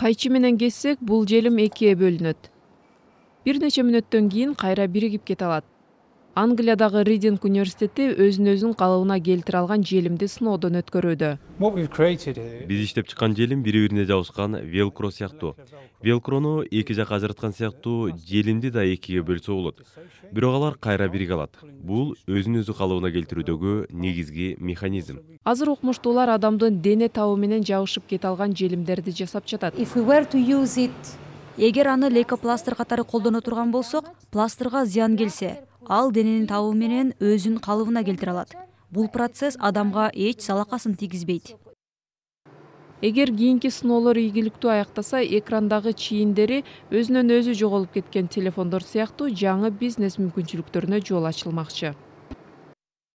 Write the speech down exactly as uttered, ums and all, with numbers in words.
кайчы менен кессек, бул желим экиге бөлүнөт. Бир нече мүнөттөн кийин кайра биригип кете алат. Англиядагы Ридинг университети өзүн-өзүн калыбына келтире алган желимди сыноодон өткөрүүдө. Биз иштеп чыккан желим бири-бирине жабышкан велкро сыяктуу. Велкрону эки жака ажыраткан сыяктуу желимди да экиге бөлсө болот. Бирок алар кайра бириге алат. Бул өзүн-өзү калыбына келтирүүдөгү негизги механизм. Азыр окумуштуулар адамдын дене табы менен жабышып кете алган желимдерди жасап жатат. Эгер аны лейкопластыр катары колдоно турган болсок, пластырга зыян келсе, ал дененин табы менен өзүн калыбына келтире алат. Бул процесс адамга эч залакасын тийгизбейт. Эгер кийинки сыноолор ийгиликтүү аяктаса, экрандагы чийиндери өзүнөн өзү жоголуп кеткен телефондор сыяктуу жаңы бизнес мүмкүнчүлүктөрүнө жол ачылмакчы.